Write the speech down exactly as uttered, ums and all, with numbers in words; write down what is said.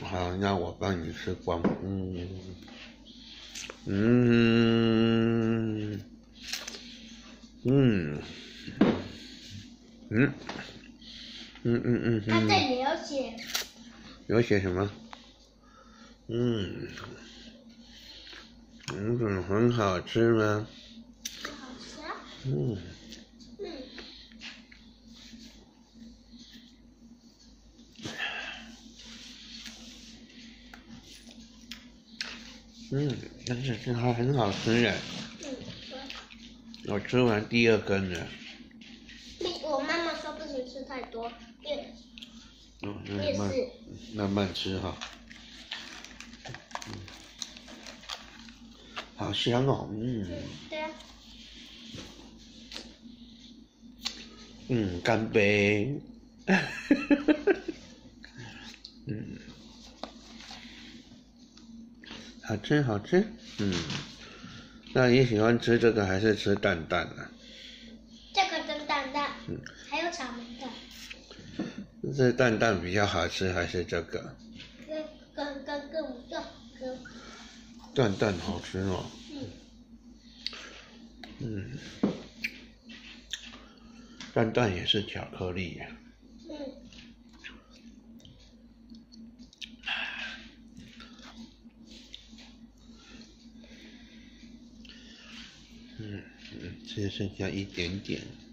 好，那我帮你吃光。嗯嗯嗯嗯嗯嗯嗯。 它这里有写。 有写什么？嗯，嗯，怎么很好吃吗？ 好吃啊。 嗯。 嗯。 嗯，但是这还很好吃耶。 嗯，对。 我吃完第二根了。 我妈妈说不行吃太多，因为嗯，那慢慢慢吃哈。嗯，好香哦，嗯。 嗯，对啊。 嗯，干杯。嗯。好吃好吃，嗯，那你喜欢吃这个还是吃蛋蛋呢？ 这个跟蛋蛋，嗯，还有草莓的。 这蛋蛋比较好吃还是这个？ 跟跟跟跟我跟跟。 蛋蛋好吃哦。 嗯。 嗯。蛋蛋也是巧克力呀。 嗯。 嗯嗯，只剩下一点点。